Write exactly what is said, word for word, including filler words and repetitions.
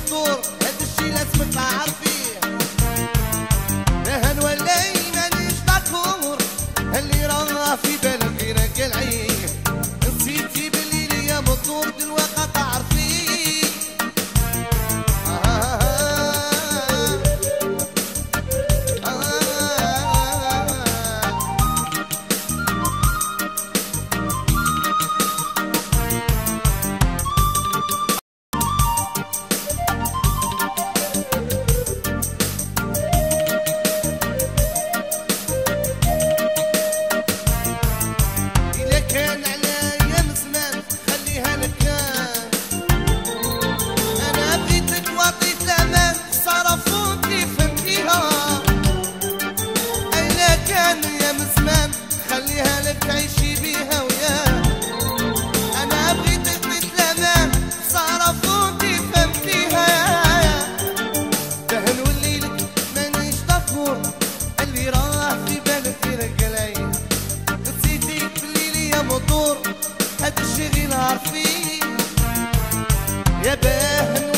مطور، هاد الشي لازم تعرفيه. لا هنولي مانيش داكور، اللي راه في بالك غيرك العين. نسيتي بالليل يا مطور دلوقتي تعرفيه. آه آه آه إلا كان على أيام زمان خليها لك. أنا بغيتك وعطيت الأمان صرفوكي فهمتيها. إلا كان أيام زمان خليها لك تعيشي بيها وياه. أنا بغيتك وعطيت الأمان صرفوكي فهمتيها. دهن وليلك مانيش داكور، اللي راه في بالك غيرك العين. نسيتيك بالليل يا مطور، هاد الشي غير نهار فيه. يا باهن